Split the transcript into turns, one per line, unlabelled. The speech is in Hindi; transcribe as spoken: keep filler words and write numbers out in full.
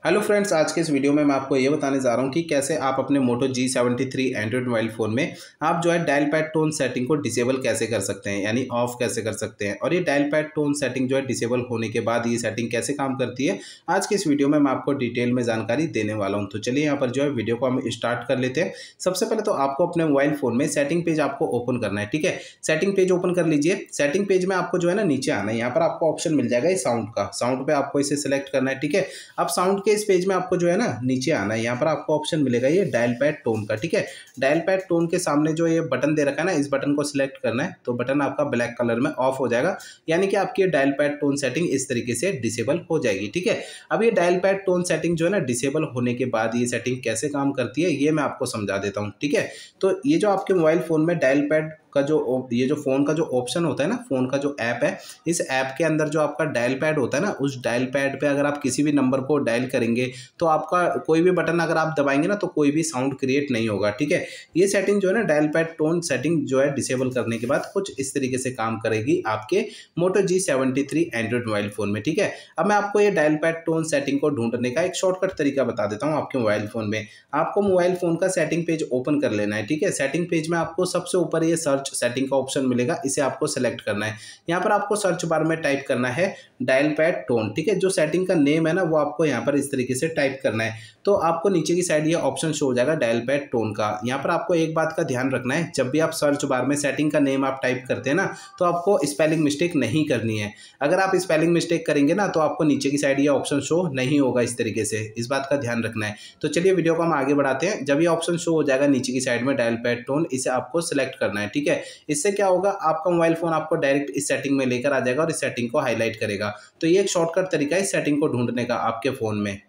हेलो फ्रेंड्स, आज के इस वीडियो में मैं आपको ये बताने जा रहा हूँ कि कैसे आप अपने Moto G seventy three Android mobile phone में आप जो है डायल पैड टोन सेटिंग को डिसेबल कैसे कर सकते हैं, यानी ऑफ कैसे कर सकते हैं। और ये डायल पैड टोन सेटिंग जो है डिसेबल होने के बाद ये सेटिंग कैसे काम करती है, आज के इस वीडियो में मैं आपको डिटेल में जानकारी देने वाला हूँ। तो चलिए यहाँ पर जो है वीडियो को हम स्टार्ट कर लेते हैं। सबसे पहले तो आपको अपने मोबाइल फ़ोन में सेटिंग पेज आपको ओपन करना है। ठीक है, सेटिंग पेज ओपन कर लीजिए। सेटिंग पेज में आपको जो है ना नीचे आना है, यहाँ पर आपको ऑप्शन मिल जाएगा ये साउंड का। साउंड पे आपको इसे सिलेक्ट करना है। ठीक है, अब साउंड के इस पेज में आपको जो है ना नीचे आना है, यहाँ पर आपको ऑप्शन मिलेगा ये डायल पैड टोन का। ठीक है, डायल पैड टोन के सामने जो ये बटन दे रखा है ना, इस बटन को सिलेक्ट करना है तो बटन आपका ब्लैक कलर में ऑफ हो जाएगा, यानी कि आपकी डायल पैड टोन सेटिंग इस तरीके से डिसेबल हो जाएगी। ठीक है, अब ये डायल पैड टोन सेटिंग जो है ना डिसेबल होने के बाद ये सेटिंग कैसे काम करती है ये मैं आपको समझा देता हूँ। ठीक है, तो ये जो आपके मोबाइल फोन में डायल पैड का जो ये जो फोन का जो ऑप्शन होता है ना, फोन का जो ऐप है, इस ऐप के अंदर जो आपका डायल पैड होता है ना, उस डायल पैड पे अगर आप किसी भी नंबर को डायल करेंगे तो आपका कोई भी बटन अगर आप दबाएंगे ना तो कोई भी साउंड क्रिएट नहीं होगा। ठीक है, ये सेटिंग जो है ना डायल पैड टोन सेटिंग जो है डिसेबल करने के बाद कुछ इस तरीके से काम करेगी आपके Moto G seventy three Android mobile phone में। ठीक है, अब मैं आपको ये डायल पैड टोन सेटिंग को ढूंढने का एक शॉर्टकट तरीका बता देता हूँ। आपके मोबाइल फोन में आपको मोबाइल फोन का सेटिंग पेज ओपन कर लेना है। ठीक है, सेटिंग पेज में आपको सबसे ऊपर ये सर्च सेटिंग का ऑप्शन मिलेगा, इसे आपको सेलेक्ट करना है। यहाँ पर आपको सर्च बार में टाइप करना है डायल पैड टोन। ठीक है, जो सेटिंग का नेम है ना वो आपको यहाँ पर इस तरीके से टाइप करना है, तो आपको नीचे की साइड ये ऑप्शन शो हो जाएगा डायल पैड टोन का। यहाँ पर आपको एक बात का ध्यान रखना है, जब भी आप सर्च बार में सेटिंग का नेम आप टाइप करते हैं ना तो आपको स्पेलिंग मिस्टेक नहीं करनी है। अगर आप स्पेलिंग मिस्टेक करेंगे ना तो आपको नीचे की साइड ये ऑप्शन शो नहीं होगा इस तरीके से, इस बात का ध्यान रखना है। तो चलिए वीडियो को हम आगे बढ़ाते हैं। जब ये ऑप्शन शो हो जाएगा नीचे की साइड में डायल पैड टोन, इसे आपको सिलेक्ट करना है। ठीक है, इससे क्या होगा, आपका मोबाइल फोन आपको डायरेक्ट इस सेटिंग में लेकर आ जाएगा और इस सेटिंग को हाईलाइट करेगा। तो ये एक शॉर्टकट तरीका है इस सेटिंग को ढूंढने का आपके फोन में।